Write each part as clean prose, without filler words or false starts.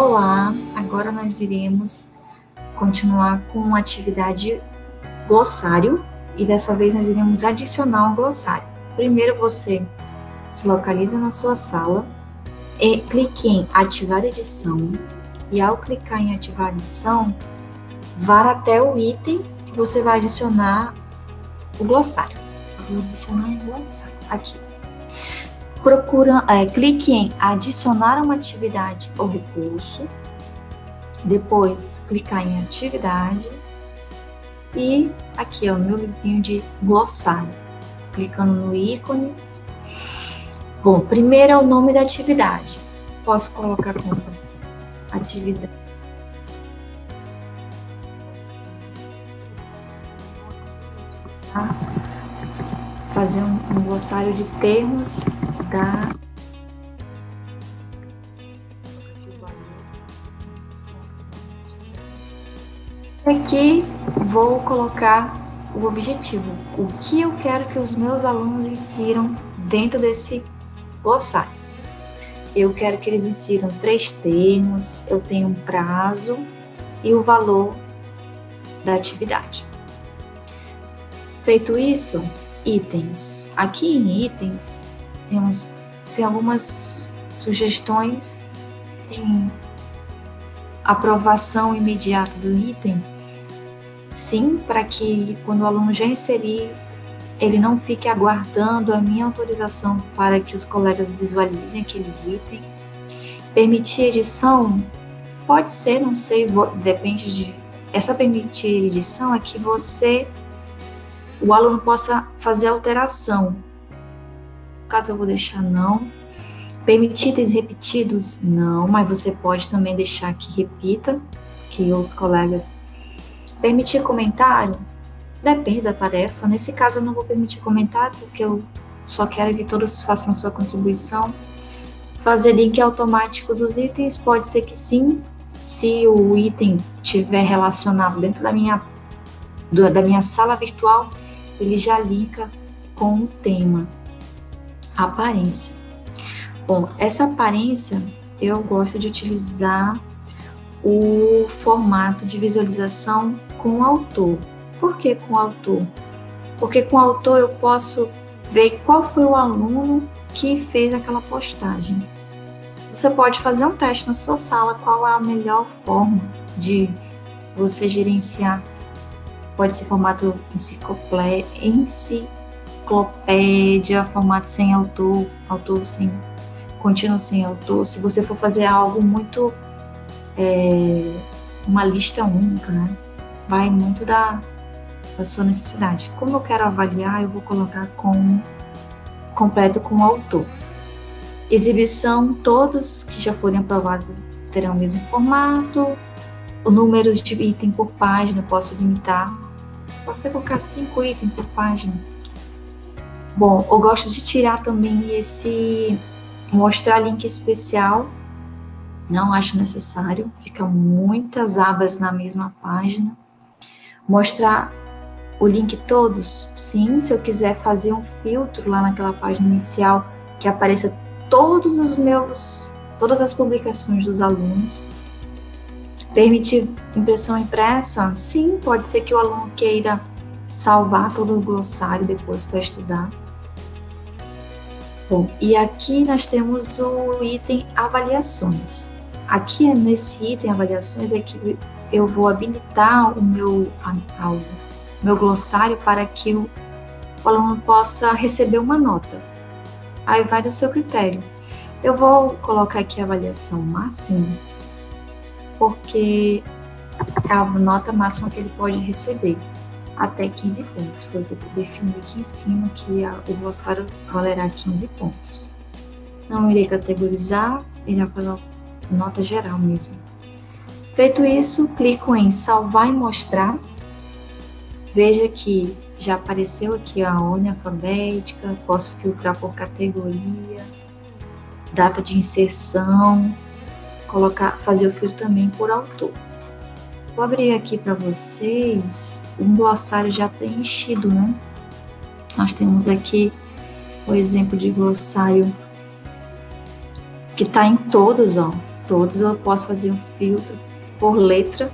Olá, agora nós iremos continuar com a atividade glossário e dessa vez nós iremos adicionar um glossário. Primeiro você se localiza na sua sala e clique em ativar edição e ao clicar em ativar edição, vá até o item que você vai adicionar o glossário. Eu vou adicionar um glossário aqui. Clique em adicionar uma atividade ou recurso, depois clicar em atividade e aqui no meu livrinho de glossário, clicando no ícone. Bom, primeiro é o nome da atividade, posso colocar como atividade. Fazer um glossário de termos da aqui vou colocar o objetivo, o que eu quero que os meus alunos insiram dentro desse glossário. Eu quero que eles insiram 3 termos, eu tenho um prazo e o valor da atividade. Feito isso, itens. Aqui em itens tem algumas sugestões, tem aprovação imediata do item, sim, para que quando o aluno já inserir, ele não fique aguardando a minha autorização para que os colegas visualizem aquele item. Permitir edição, pode ser, não sei, depende de... Essa permitir edição é que o aluno possa fazer alteração. No caso, eu vou deixar não. Permitir itens repetidos? Não, mas você pode também deixar que repita, que outros colegas... Permitir comentário? Depende da tarefa. Nesse caso, eu não vou permitir comentário, porque eu só quero que todos façam sua contribuição. Fazer link automático dos itens? Pode ser que sim, se o item estiver relacionado dentro da minha sala virtual, ele já linka com o tema. Aparência. Bom, essa aparência eu gosto de utilizar o formato de visualização com o autor. Por que com o autor? Porque com o autor eu posso ver qual foi o aluno que fez aquela postagem. Você pode fazer um teste na sua sala, qual é a melhor forma de você gerenciar. Pode ser formato enciclopédia, formato sem autor, autor sem, contínuo sem autor. Se você for fazer algo muito, uma lista única, né? Vai muito da sua necessidade. Como eu quero avaliar, eu vou colocar completo com o autor. Exibição, todos que já forem aprovados terão o mesmo formato. O número de item por página, posso limitar. Posso até colocar 5 itens por página. Bom, eu gosto de tirar também mostrar link especial. Não acho necessário, fica muitas abas na mesma página. Mostrar o link todos, sim, se eu quiser fazer um filtro lá naquela página inicial, que apareça todas as publicações dos alunos. Permitir impressão impressa? Sim, pode ser que o aluno queira salvar todo o glossário depois para estudar. Bom, e aqui nós temos o item avaliações. Aqui nesse item avaliações é que eu vou habilitar o meu glossário para que o aluno possa receber uma nota. Aí vai do seu critério. Eu vou colocar aqui a avaliação máxima, porque é a nota máxima que ele pode receber, até 15 pontos. Foi o que eu defini aqui em cima, que o glossário valerá 15 pontos. Não irei categorizar, irá para nota geral mesmo. Feito isso, clico em salvar e mostrar. Veja que já apareceu aqui a ordem alfabética, posso filtrar por categoria, data de inserção, fazer o filtro também por autor. Vou abrir aqui para vocês um glossário já preenchido, né? Nós temos aqui o exemplo de glossário que está em todos, ó. todos, ou eu posso fazer um filtro por letra,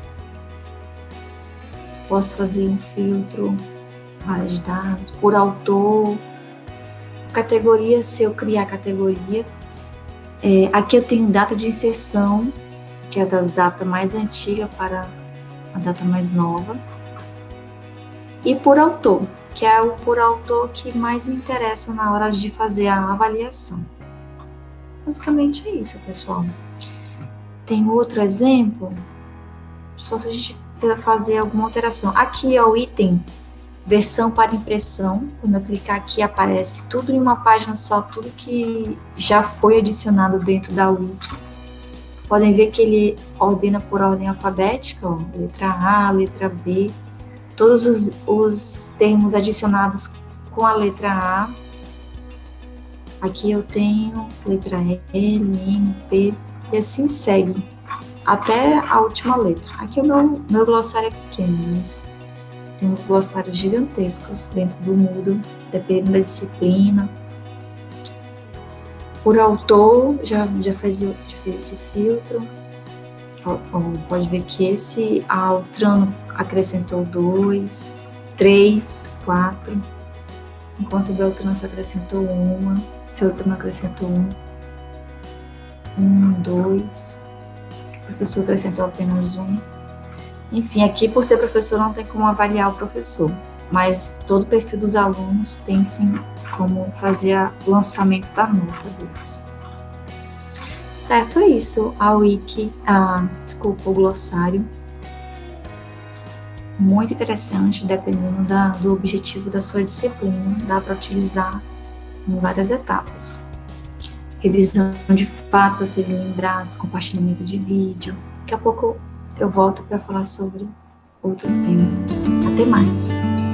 posso fazer um filtro, área de dados, por autor, categoria, se eu criar categoria. Aqui eu tenho data de inserção, que é das datas mais antigas para a data mais nova. E por autor, que é o por autor que mais me interessa na hora de fazer a avaliação. Basicamente é isso, pessoal. Tem outro exemplo, só se a gente quiser fazer alguma alteração. Aqui é o item versão para impressão. Quando eu clicar aqui, aparece tudo em uma página só, tudo que já foi adicionado dentro da Wiki. Podem ver que ele ordena por ordem alfabética, ó, letra A, letra B, todos os termos adicionados com a letra A. Aqui eu tenho letra L, M, P, e assim segue, até a última letra. Aqui o meu glossário é pequeno, mas tem uns glossários gigantescos dentro do Moodle, dependendo da disciplina. Por autor, já fez esse filtro. Pode ver que esse Altran acrescentou 2, 3, 4, enquanto o Beltrano só acrescentou 1, Feltrano acrescentou 1, 2, o professor acrescentou apenas 1. Enfim, aqui por ser professor não tem como avaliar o professor, mas todo o perfil dos alunos tem sim como fazer o lançamento da nota deles. Certo, é isso. A Wiki, o glossário. Muito interessante, dependendo do objetivo da sua disciplina, dá para utilizar em várias etapas. Revisão de fatos a serem lembrados, compartilhamento de vídeo. Daqui a pouco eu volto para falar sobre outro tema. Até mais!